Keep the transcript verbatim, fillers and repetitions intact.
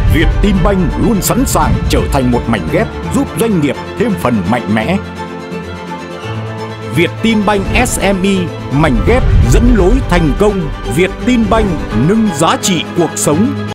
Vietinbank luôn sẵn sàng trở thành một mảnh ghép giúp doanh nghiệp thêm phần mạnh mẽ. Vietinbank ét em e, mảnh ghép dẫn lối thành công. Vietinbank nâng giá trị cuộc sống.